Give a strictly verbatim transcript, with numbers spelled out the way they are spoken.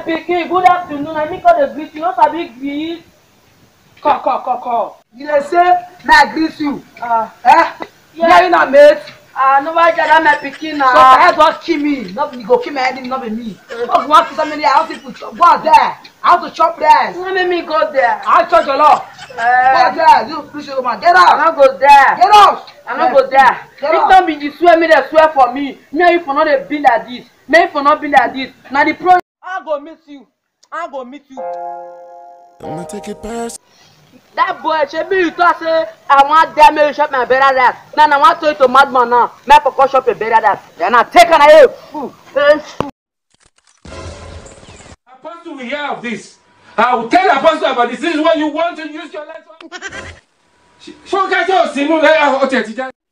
pikin, good afternoon. I make all the greet you. No sabi greet. Call, call, call, call. You dey say na greet you. Uh, Eh? yeah. Yeah, you na mate. Ah, uh, no why that my pikin na. So my head don kill me. No be go kill my enemy, no be me. Because you wan kill somebody, I want people chop. Go out there. I want to chop rice. No make me go there. I want to chop jollof. Uh, go out there. You push your man. Get out. I no go there. Get out. I no go there. If not be the swear me, they swear for me. Me and you for not dey be like this. Me if for not be like this. Now the pro. I go meet you. I go meet you. I'm gonna take it past. That boy, shebi you talk say I want them to shop my better that. Now I want to eat to madman now. Make for shop a better that. Then I take an eye. Apostle will hear of this. I will tell Apostle about this. This is what you want to use your life.